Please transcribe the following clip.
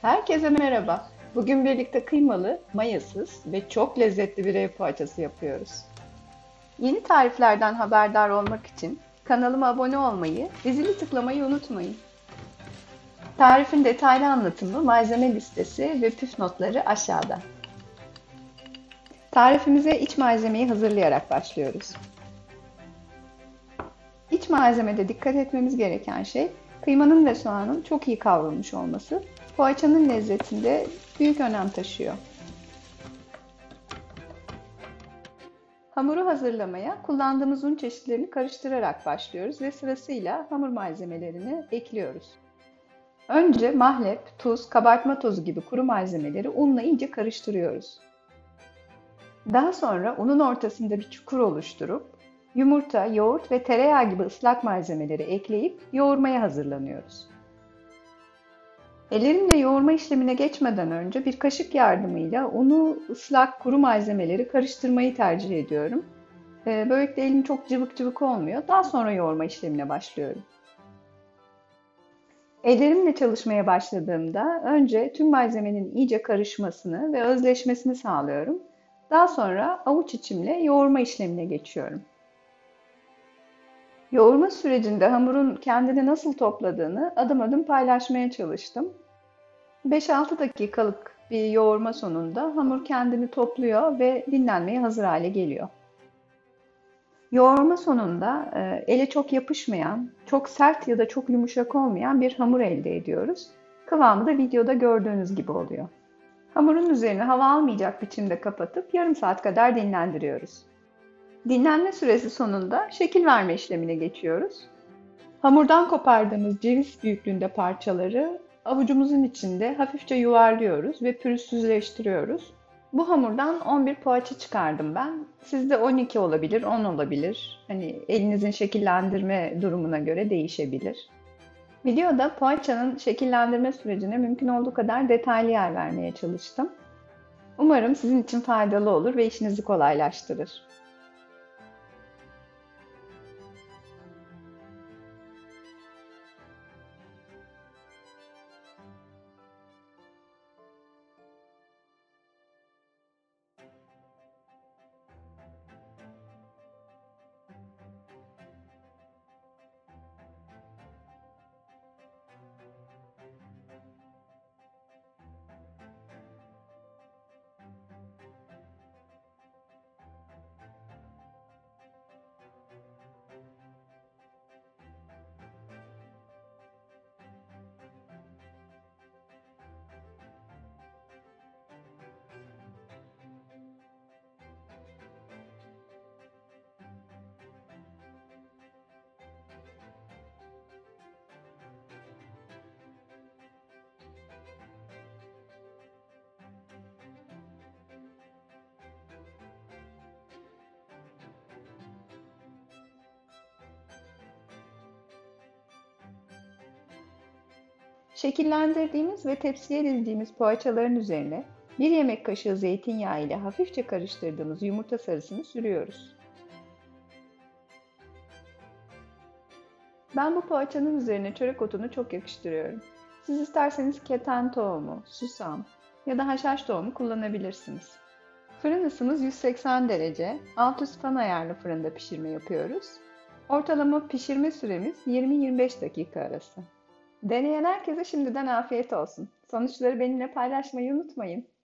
Herkese merhaba. Bugün birlikte kıymalı, mayasız ve çok lezzetli bir ev poğaçası yapıyoruz. Yeni tariflerden haberdar olmak için kanalıma abone olmayı ve zili tıklamayı unutmayın. Tarifin detaylı anlatımı, malzeme listesi ve püf notları aşağıda. Tarifimize iç malzemeyi hazırlayarak başlıyoruz. İç malzemede dikkat etmemiz gereken şey kıymanın ve soğanın çok iyi kavrulmuş olması. Poğaçanın lezzetinde büyük önem taşıyor. Hamuru hazırlamaya kullandığımız un çeşitlerini karıştırarak başlıyoruz ve sırasıyla hamur malzemelerini ekliyoruz. Önce mahlep, tuz, kabartma tozu gibi kuru malzemeleri unla iyice karıştırıyoruz. Daha sonra unun ortasında bir çukur oluşturup yumurta, yoğurt ve tereyağı gibi ıslak malzemeleri ekleyip yoğurmaya hazırlanıyoruz. Ellerimle yoğurma işlemine geçmeden önce bir kaşık yardımıyla unu, ıslak kuru malzemeleri karıştırmayı tercih ediyorum. Böylelikle elim çok cıvık cıvık olmuyor. Daha sonra yoğurma işlemine başlıyorum. Ellerimle çalışmaya başladığımda önce tüm malzemenin iyice karışmasını ve özleşmesini sağlıyorum. Daha sonra avuç içimle yoğurma işlemine geçiyorum. Yoğurma sürecinde hamurun kendini nasıl topladığını adım adım paylaşmaya çalıştım. 5-6 dakikalık bir yoğurma sonunda hamur kendini topluyor ve dinlenmeye hazır hale geliyor. Yoğurma sonunda ele çok yapışmayan, çok sert ya da çok yumuşak olmayan bir hamur elde ediyoruz. Kıvamı da videoda gördüğünüz gibi oluyor. Hamurun üzerine hava almayacak biçimde kapatıp yarım saat kadar dinlendiriyoruz. Dinlenme süresi sonunda şekil verme işlemine geçiyoruz. Hamurdan kopardığımız ceviz büyüklüğünde parçaları avucumuzun içinde hafifçe yuvarlıyoruz ve pürüzsüzleştiriyoruz. Bu hamurdan 11 poğaça çıkardım ben. Sizde 12 olabilir, 10 olabilir. Hani elinizin şekillendirme durumuna göre değişebilir. Videoda poğaçanın şekillendirme sürecine mümkün olduğu kadar detaylı yer vermeye çalıştım. Umarım sizin için faydalı olur ve işinizi kolaylaştırır. Şekillendirdiğimiz ve tepsiye dizdiğimiz poğaçaların üzerine 1 yemek kaşığı zeytinyağı ile hafifçe karıştırdığımız yumurta sarısını sürüyoruz. Ben bu poğaçanın üzerine çörek otunu çok yakıştırıyorum. Siz isterseniz keten tohumu, susam ya da haşhaş tohumu kullanabilirsiniz. Fırın ısımız 180 derece, alt üst fan ayarlı fırında pişirme yapıyoruz. Ortalama pişirme süremiz 20-25 dakika arası. Deneyen herkese şimdiden afiyet olsun. Sonuçları benimle paylaşmayı unutmayın.